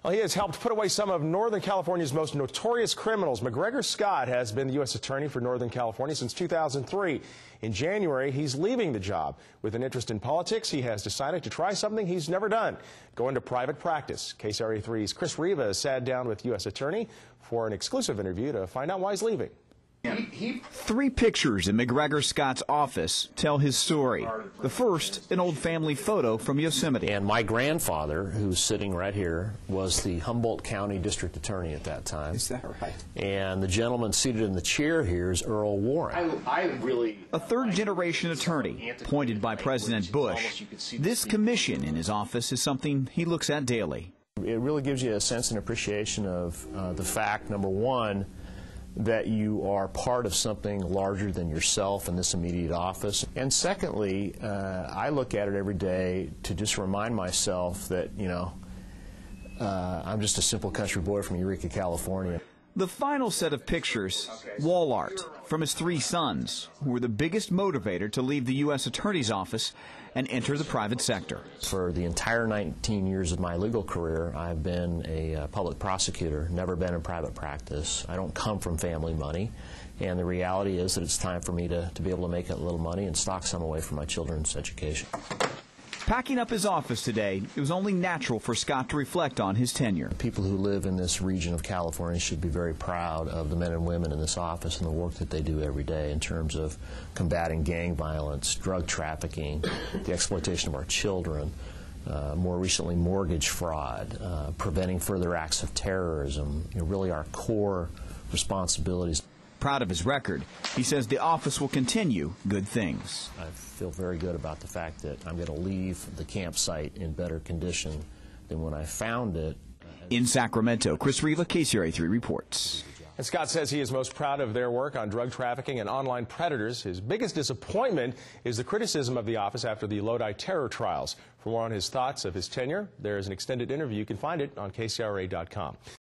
Well, he has helped put away some of Northern California's most notorious criminals. McGregor Scott has been the U.S. Attorney for Northern California since 2003. In January, he's leaving the job. With an interest in politics, he has decided to try something he's never done, go into private practice. KCRA 3's Chris Riva sat down with U.S. Attorney for an exclusive interview to find out why he's leaving. Three pictures in McGregor Scott's office tell his story. The first, an old family photo from Yosemite. And my grandfather, who's sitting right here, was the Humboldt County District Attorney at that time. Is that right? And the gentleman seated in the chair here is Earl Warren. A third-generation attorney, appointed by President Bush. This commission in his office is something he looks at daily. It really gives you a sense and appreciation of the fact, number one, that you are part of something larger than yourself in this immediate office. And secondly, I look at it every day to just remind myself that, I'm just a simple country boy from Eureka, California. The final set of pictures, wall art from his three sons, who were the biggest motivator to leave the U.S. Attorney's office and enter the private sector. For the entire 19 years of my legal career, I've been a public prosecutor, never been in private practice. I don't come from family money, and the reality is that it's time for me to be able to make a little money and stock some away for my children's education. Packing up his office today, it was only natural for Scott to reflect on his tenure. People who live in this region of California should be very proud of the men and women in this office and the work that they do every day in terms of combating gang violence, drug trafficking, the exploitation of our children, more recently mortgage fraud, preventing further acts of terrorism, really our core responsibilities. Proud of his record, he says the office will continue good things. I feel very good about the fact that I'm going to leave the campsite in better condition than when I found it. In Sacramento, Chris Riva, KCRA 3 reports. And Scott says he is most proud of their work on drug trafficking and online predators. His biggest disappointment is the criticism of the office after the Lodi terror trials. For more on his thoughts of his tenure, there is an extended interview. You can find it on KCRA.com.